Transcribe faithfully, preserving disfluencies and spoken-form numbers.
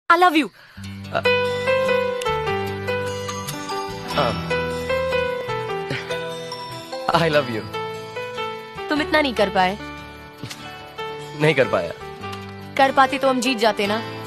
I love you. I love you. तुम इतना नहीं कर पाए। नहीं कर पाया। कर पाते तो हम जीत जाते ना।